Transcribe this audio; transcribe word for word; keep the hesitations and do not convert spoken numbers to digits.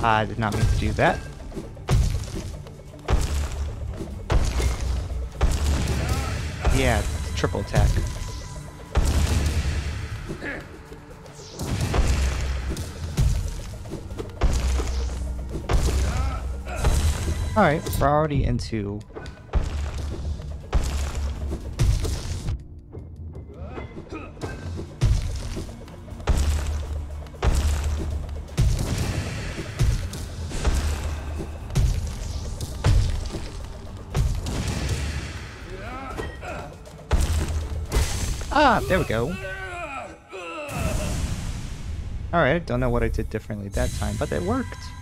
I did not mean to do that. Yeah, it's triple attack. Alright, we're already into... Ah, there we go. Alright, I don't know what I did differently that time, but it worked.